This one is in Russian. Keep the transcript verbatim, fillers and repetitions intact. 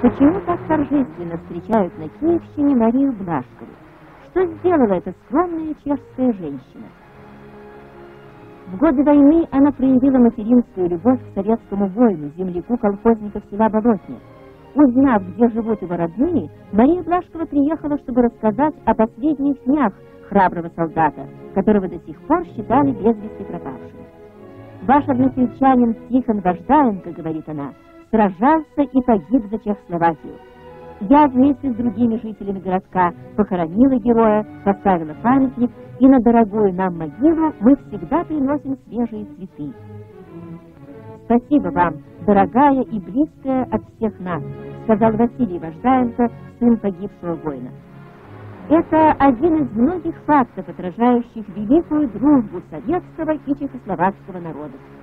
Почему так торжественно встречают на Киевщине Марию Блашкову? Что сделала эта скромная чешская женщина? В годы войны она проявила материнскую любовь к советскому воину, земляку колхозников села Болотня. Узнав, где живут его родные, Мария Блашкова приехала, чтобы рассказать о последних днях храброго солдата, которого до сих пор считали без вести пропавшим. «Ваш односельчанин Тихон Вождаенко, — говорит она, — сражался и погиб за Чехословакию. Я вместе с другими жителями городка похоронила героя, поставила памятник, и на дорогую нам могилу мы всегда приносим свежие цветы. Спасибо вам, дорогая и близкая от всех нас, — сказал Василий Вождаенко, сын погибшего воина. Это один из многих фактов, отражающих великую дружбу советского и чехословацкого народов.